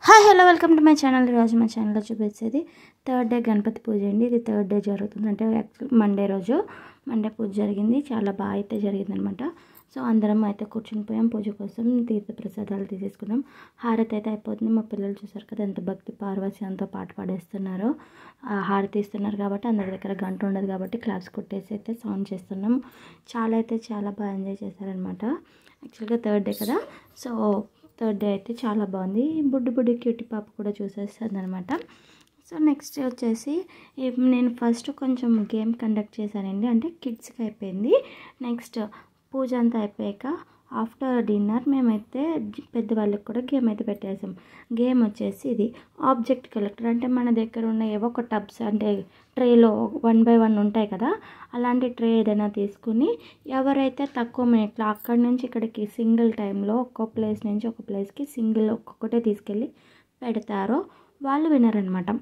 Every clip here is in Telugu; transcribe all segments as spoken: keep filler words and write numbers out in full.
Hi hello welcome to my channel. ఈరోజు మా ఛానల్లో చూపించేది థర్డ్ డే గణపతి పూజ అండి. ఇది థర్డ్ డే జరుగుతుంది, అంటే యాక్చువల్ మండే రోజు మండే పూజ జరిగింది. చాలా బాగా అయితే జరిగింది అనమాట. సో అందరం అయితే కూర్చుని పోయాం పూజ కోసం. తీర్థ ప్రసాదాలు తీసేసుకున్నాం. హారతి అయితే అయిపోతుంది. మా పిల్లలు చూసారు కదా ఎంత భక్తి పార్వశ్యంతో పాట పాడేస్తున్నారో. హారతి ఇస్తున్నారు కాబట్టి అందరి దగ్గర గంట ఉండదు కాబట్టి క్లాప్స్ కొట్టేసి అయితే సౌండ్ చేస్తున్నాం. చాలా అయితే చాలా బాగా ఎంజాయ్ చేశారనమాట. యాక్చువల్గా థర్డ్ డే కదా, సో థర్డ్ డే అయితే చాలా బాగుంది. బుడ్డి బుడ్డి క్యూటీ పాప కూడా చూసేస్తుంది అనమాట. సో నెక్స్ట్ వచ్చేసి నేను ఫస్ట్ కొంచెం గేమ్ కండక్ట్ చేశానండి, అంటే కిడ్స్కి అయిపోయింది. నెక్స్ట్ పూజ అంతా అయిపోయాక ఆఫ్టర్ డిన్నర్ మేమైతే పెద్దవాళ్ళకి కూడా గేమ్ అయితే పెట్టేసాం. గేమ్ వచ్చేసి ఇది ఆబ్జెక్ట్ కలెక్టర్, అంటే మన దగ్గర ఉన్న ఏవో ఒక టబ్స్, అంటే ట్రేలో వన్ బై వన్ ఉంటాయి కదా, అలాంటి ట్రే ఏదైనా తీసుకుని ఎవరైతే తక్కువ మినిట్లో అక్కడి నుంచి ఇక్కడికి సింగిల్ టైంలో ఒక్కో ప్లేస్ నుంచి ఒక ప్లేస్కి సింగిల్ ఒక్కొక్కటే తీసుకెళ్ళి పెడతారో వాళ్ళు వినర్ అనమాట.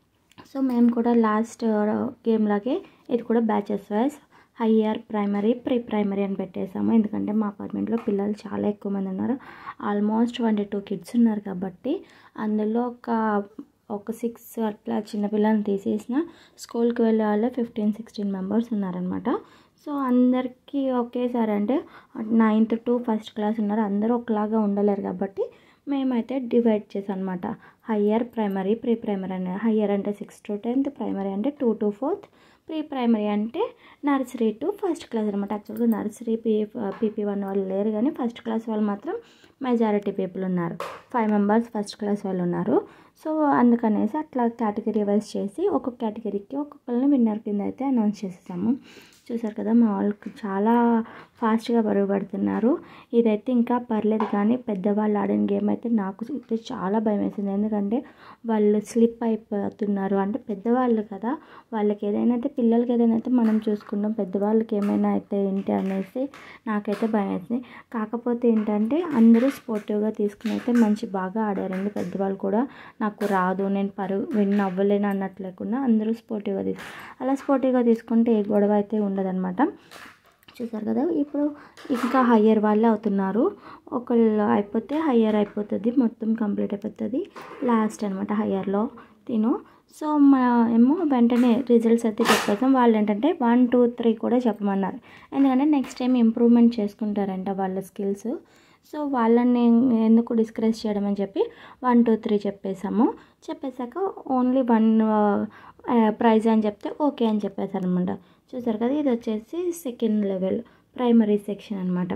సో మేము కూడా లాస్ట్ గేమ్ లాగే ఇది కూడా batches wise higher, primary, pre primary అని పెట్టేసాము. ఎందుకంటే మా అపార్ట్మెంట్లో పిల్లలు చాలా ఎక్కువ మంది ఉన్నారు. ఆల్మోస్ట్ ట్వంటీ టూ కిడ్స్ ఉన్నారు కాబట్టి అందులో ఒక ఒక సిక్స్ అట్లా చిన్నపిల్లల్ని తీసేసిన స్కూల్కి వెళ్ళే వాళ్ళే ఫిఫ్టీన్ సిక్స్టీన్ మెంబర్స్ ఉన్నారనమాట. సో అందరికీ ఒకేసారి, అంటే నైన్త్ టు ఫస్ట్ క్లాస్ ఉన్నారు, అందరూ ఒకలాగా ఉండలేరు కాబట్టి మేమైతే డివైడ్ చేసాం అనమాట. హయ్యర్, ప్రైమరీ, ప్రీ ప్రైమరీ అని. హయ్యర్ అంటే సిక్స్త్ టు టెన్త్, ప్రైమరీ అంటే two to fourth, pre primary అంటే నర్సరీ టు ఫస్ట్ క్లాస్ అనమాట. యాక్చువల్గా నర్సరీ పీ పీపీ వన్ వాళ్ళు లేరు, కానీ ఫస్ట్ క్లాస్ వాళ్ళు మాత్రం మెజారిటీ పీపుల్ ఉన్నారు. ఫైవ్ మెంబర్స్ ఫస్ట్ క్లాస్ వాళ్ళు ఉన్నారు. సో అందుకనేసి అట్లా కేటగిరీ వైజ్ చేసి ఒక్కొక్క కేటగిరీకి ఒక్కొక్కరిని విన్నర్ కింద అయితే అనౌన్స్ చేసేసాము. చూసారు కదా మా వాళ్ళకి చాలా ఫాస్ట్గా బరువు పడుతున్నారు. ఇదైతే ఇంకా పర్లేదు, కానీ పెద్దవాళ్ళు ఆడిన గేమ్ అయితే నాకు అయితే చాలా భయం వేసింది. ఎందుకంటే వాళ్ళు స్లిప్ అయిపోతున్నారు, అంటే పెద్దవాళ్ళు కదా, వాళ్ళకి ఏదైనా అయితే పిల్లలకి ఏదైనా అయితే మనం చూసుకుంటాం, పెద్దవాళ్ళకి ఏమైనా అయితే ఏంటి అనేసి నాకైతే భయం వేసింది. కాకపోతే ఏంటంటే అందరూ స్పోర్టివ్గా తీసుకుని అయితే మంచి బాగా ఆడారండి. పెద్దవాళ్ళు కూడా నాకు రాదు, నేను పరుగు విన్ అవ్వలేను అన్నట్టు లేకుండా అందరూ స్పోర్టివ్గా తీసుకు అలా స్పోర్టివ్గా తీసుకుంటే ఏ గొడవ అయితే ఉండదన్నమాట. చూసారు కదా, ఇప్పుడు ఇంకా హయ్యర్ వాళ్ళే అవుతున్నారు. ఒకళ్ళు అయిపోతే హయ్యర్ అయిపోతుంది, మొత్తం కంప్లీట్ అయిపోతుంది. లాస్ట్ అనమాట హయ్యర్లో తిను. సో మా ఏమో వెంటనే రిజల్ట్స్ అయితే చెప్పేసాం. వాళ్ళు ఏంటంటే వన్ టూ త్రీ కూడా చెప్పమన్నారు, ఎందుకంటే నెక్స్ట్ టైం ఇంప్రూవ్మెంట్ చేసుకుంటారంట వాళ్ళ స్కిల్స్. సో వాళ్ళని ఎందుకు డిస్కరేజ్ చేయడం అని చెప్పి వన్ టూ త్రీ చెప్పేసాము. చెప్పేశాక ఓన్లీ వన్ ప్రైజ్ అని చెప్తే ఓకే అని చెప్పేశారు అనమాట. చూసారు కదా, ఇది వచ్చేసి సెకండ్ లెవెల్ ప్రైమరీ సెక్షన్ అనమాట.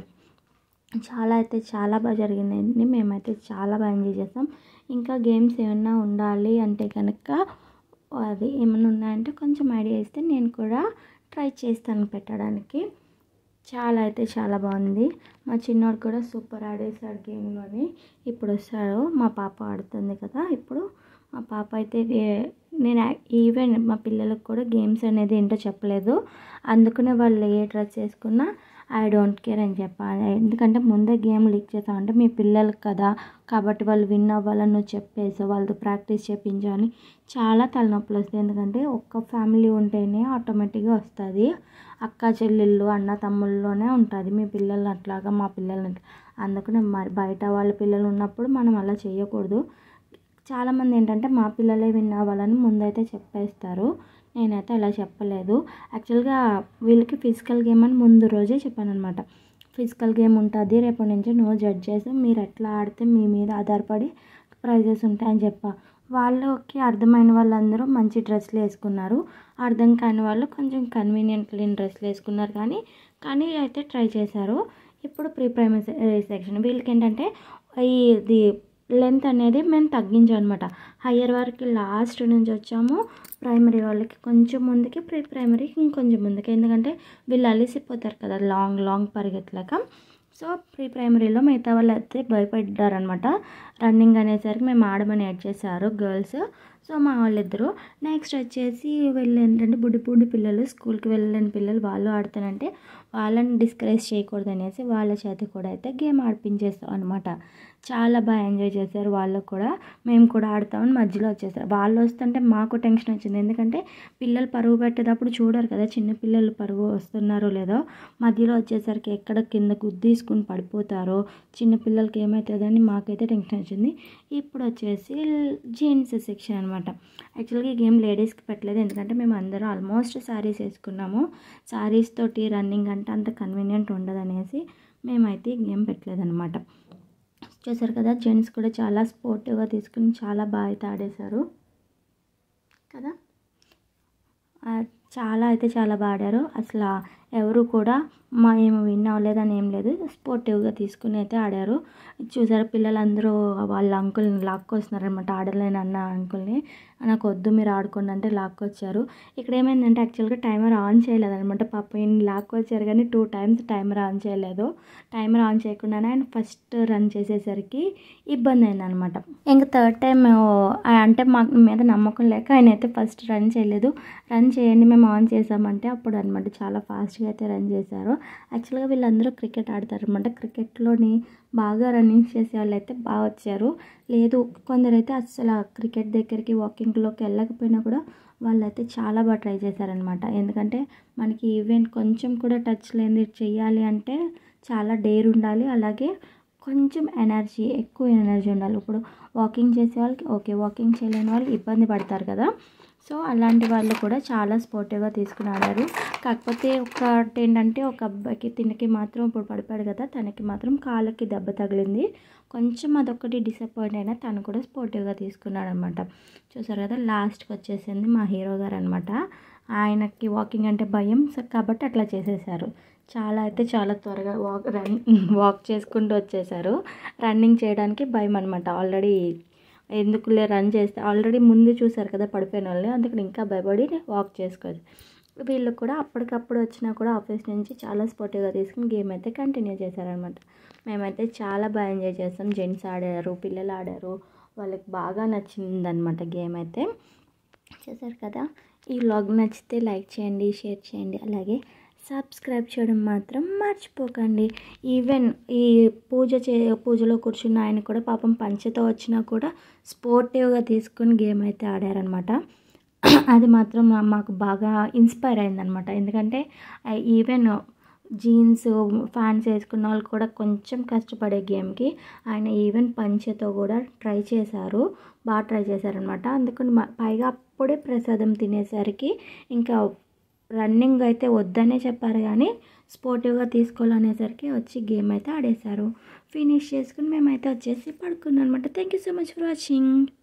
చాలా అయితే చాలా బాగా జరిగిందండి. మేమైతే చాలా బాగా ఎంజాయ్ చేస్తాం. ఇంకా గేమ్స్ ఏమన్నా ఉండాలి అంటే కనుక అది ఏమైనా ఉన్నాయంటే కొంచెం ఐడియా ఇస్తే నేను కూడా ట్రై చేస్తాను పెట్టడానికి. చాలా అయితే చాలా బాగుంది. మా చిన్నోడు కూడా సూపర్ ఆడేసాడు గేమ్లోని. ఇప్పుడు వస్తాడు, మా పాప ఆడుతుంది కదా ఇప్పుడు. మా పాప అయితే నేను ఈవెన్ మా పిల్లలకు కూడా గేమ్స్ అనేది ఏంటో చెప్పలేదు, అందుకనే వాళ్ళు ఏ డ్రెస్ వేసుకున్నా ఐ డోంట్ కేర్ అని చెప్పాలి. ఎందుకంటే ముందే గేమ్ లీక్ చేస్తామంటే మీ పిల్లలకు కదా, కాబట్టి వాళ్ళు విన్ అవ్వాలని నువ్వు చెప్పేసి వాళ్ళతో ప్రాక్టీస్ చేయించాలని చాలా తలనొప్పులు వస్తాయి. ఎందుకంటే ఒక్క ఫ్యామిలీ ఉంటేనే ఆటోమేటిక్గా వస్తుంది, అక్క చెల్లెళ్ళు అన్న తమ్ముళ్ళలోనే ఉంటుంది. మీ పిల్లలు అట్లాగా మా పిల్లలు, అందుకనే మరి బయట వాళ్ళ పిల్లలు ఉన్నప్పుడు మనం అలా చేయకూడదు. చాలామంది ఏంటంటే మా పిల్లలే విన్ అవ్వాలని ముందైతే చెప్పేస్తారు. నేనైతే అలా చెప్పలేదు. యాక్చువల్గా వీళ్ళకి ఫిజికల్ గేమ్ అని ముందు రోజే చెప్పాను అనమాట. ఫిజికల్ గేమ్ ఉంటుంది, రేపటి నుంచి నో జడ్జెస్, మీరు ఎట్లా ఆడితే మీ మీద ఆధారపడి ప్రైజెస్ ఉంటాయని చెప్పా. వాళ్ళకి అర్థమైన వాళ్ళందరూ మంచి డ్రెస్సులు వేసుకున్నారు, అర్థం కాని వాళ్ళు కొంచెం కన్వీనియంట్ లేని డ్రెస్సులు వేసుకున్నారు. కానీ కానీ అయితే ట్రై చేశారు. ఇప్పుడు ప్రీ ప్రైమరీ సెక్షన్ వీళ్ళకి ఏంటంటే ఇది లెంత్ అనేది మేము తగ్గించాం అనమాట. హయ్యర్ వరకు లాస్ట్ నుంచి వచ్చాము, ప్రైమరీ వాళ్ళకి కొంచెం ముందుకి, ప్రీ ప్రైమరీకి ఇంకొంచెం ముందుకి, ఎందుకంటే వీళ్ళు అలిసిపోతారు కదా లాంగ్ లాంగ్ పరిగెత్తలేక. సో ప్రీ ప్రైమరీలో మిగతా వాళ్ళు అయితే భయపడ్డారనమాట. రన్నింగ్ అనేసరికి మేము ఆడమని యాడ్ చేశారు గర్ల్స్. సో మా వాళ్ళిద్దరు. నెక్స్ట్ వచ్చేసి వీళ్ళు ఏంటంటే బుడ్డి బుడ్డి పిల్లలు, స్కూల్కి వెళ్ళని పిల్లలు, వాళ్ళు ఆడుతానంటే వాళ్ళని డిస్కరేజ్ చేయకూడదు అనేసి వాళ్ళ చేతి కూడా అయితే గేమ్ ఆడిపించేస్తాం అనమాట. చాలా బాగా ఎంజాయ్ చేశారు వాళ్ళు కూడా. మేము కూడా ఆడతామని మధ్యలో వచ్చేసారు. వాళ్ళు వస్తుంటే మాకు టెన్షన్ వచ్చింది, ఎందుకంటే పిల్లలు పరుగు పెట్టేటప్పుడు చూడరు కదా చిన్న పిల్లలు పరుగు వస్తున్నారో లేదో. మధ్యలో వచ్చేసరికి ఎక్కడ కింద గుద్దీసుకుని పడిపోతారో, చిన్న పిల్లలకి ఏమవుతుందని మాకైతే టెన్షన్ వచ్చింది. ఇప్పుడు వచ్చేసి జీన్స్ సెక్షన్ అనమాట. యాక్చువల్గా ఈ గేమ్ లేడీస్కి పెట్టలేదు, ఎందుకంటే మేము అందరం ఆల్మోస్ట్ శారీస్ వేసుకున్నాము. శారీస్ తోటి రన్నింగ్ అంటే అంత కన్వీనియంట్ ఉండదు అనేసి మేమైతే ఈ గేమ్ పెట్టలేదన్నమాట. చూసారు కదా, జెంట్స్ కూడా చాలా స్పోర్టివ్గా తీసుకుని చాలా బాగా అయితే ఆడేశారు కదా. చాలా అయితే చాలా బాగా ఆడారు. అసలు ఎవరు కూడా మా ఏమి విన్ అవ్వలేదని ఏం లేదు, స్పోర్టివ్గా తీసుకుని అయితే ఆడారు. చూసారు పిల్లలందరూ వాళ్ళ అంకుల్ని లాక్కొస్తున్నారనమాట, ఆడలేని అన్న అంకుల్ని. నాకు వద్దు మీరు ఆడుకోండి అంటే లాక్కొచ్చారు. ఇక్కడ ఏమైందంటే యాక్చువల్గా టైమర్ ఆన్ చేయలేదనమాట. పాప ఈయన లాక్కొచ్చారు కానీ టూ టైమ్స్ టైమర్ ఆన్ చేయలేదు. టైమర్ ఆన్ చేయకుండానే ఆయన ఫస్ట్ రన్ చేసేసరికి ఇబ్బంది అయిందనమాట. ఇంకా థర్డ్ టైం అంటే మాకు మీద నమ్మకం లేక ఆయన అయితే ఫస్ట్ రన్ చేయలేదు. రన్ చేయండి మేము ఆన్ చేసామంటే అప్పుడు అనమాట చాలా ఫాస్ట్గా అయితే రన్ చేశారు. యాక్చువల్గా వీళ్ళందరూ క్రికెట్ ఆడతారు అనమాట. క్రికెట్లోని బాగా రన్నింగ్ చేసే వాళ్ళు అయితే బాగా వచ్చారు. లేదు కొందరైతే అసలు క్రికెట్ దగ్గరికి వాకింగ్లోకి వెళ్ళకపోయినా కూడా వాళ్ళైతే చాలా బాగా ట్రై చేశారనమాట. ఎందుకంటే మనకి ఈవెంట్ కొంచెం కూడా టచ్ లేని చెయ్యాలి అంటే చాలా డేర్ ఉండాలి, అలాగే కొంచెం ఎనర్జీ ఎక్కువ ఎనర్జీ ఉండాలి. ఇప్పుడు వాకింగ్ చేసే వాళ్ళకి ఓకే, వాకింగ్ చేయలేని వాళ్ళు ఇబ్బంది పడతారు కదా. సో అలాంటి వాళ్ళు కూడా చాలా స్పోర్టివ్గా తీసుకుని ఆడారు. కాకపోతే ఒకటి ఏంటంటే ఒక అబ్బాయికి తినకి మాత్రం ఇప్పుడు పడిపోయాడు కదా, తనకి మాత్రం కాళ్ళకి దెబ్బ తగిలింది. కొంచెం అదొకటి డిసప్పాయింట్ అయినా తను కూడా స్పోర్టివ్గా తీసుకున్నాడు అనమాట. చూసారు కదా, లాస్ట్కి వచ్చేసింది మా హీరో గారు అనమాట. ఆయనకి వాకింగ్ అంటే భయం కాబట్టి అట్లా చేసేసారు. చాలా అయితే చాలా త్వరగా వాక్ రన్ వాక్ చేసుకుంటూ వచ్చేసారు. రన్నింగ్ చేయడానికి భయం అనమాట. ఆల్రెడీ ఎందుకులే రన్ చేస్తే ఆల్రెడీ ముందు చూసారు కదా పడిపోయిన వాళ్ళని, అందుకని ఇంకా భయపడి వాక్ చేసుకోవాలి. వీళ్ళు కూడా అప్పటికప్పుడు వచ్చినా కూడా ఆఫీస్ నుంచి చాలా స్పోర్టివ్గా తీసుకుని గేమ్ అయితే కంటిన్యూ చేశారనమాట. మేమైతే చాలా బాగా ఎంజాయ్ చేస్తాం. జెంట్స్ ఆడారు, పిల్లలు ఆడారు, వాళ్ళకి బాగా నచ్చిందనమాట గేమ్ అయితే. చేశారు కదా. ఈ వ్లాగ్ నచ్చితే లైక్ చేయండి, షేర్ చేయండి, అలాగే సబ్స్క్రైబ్ చేయడం మాత్రం మర్చిపోకండి. ఈవెన్ ఈ పూజ చే పూజలో కూర్చున్న ఆయన కూడా పాపం పంచతో వచ్చినా కూడా స్పోర్టివ్గా తీసుకుని గేమ్ అయితే ఆడారనమాట. అది మాత్రం మాకు బాగా ఇన్స్పైర్ అయిందనమాట. ఎందుకంటే ఈవెన్ జీన్స్ ఫ్యాన్స్ వేసుకున్న వాళ్ళు కూడా కొంచెం కష్టపడే గేమ్కి ఆయన ఈవెన్ పంచెతో కూడా ట్రై చేశారు, బాగా ట్రై చేశారనమాట. అందుకని పైగా అప్పుడే ప్రసాదం తినేసరికి ఇంకా రన్నింగ్ అయితే వద్దనే చెప్పారు, కానీ స్పోర్టివ్గా తీసుకోవాలనేసరికి వచ్చి గేమ్ అయితే ఆడేశారు. ఫినిష్ చేసుకుని మేమైతే వచ్చేసి పడుకున్నాం అనమాట. Thank you so much for watching.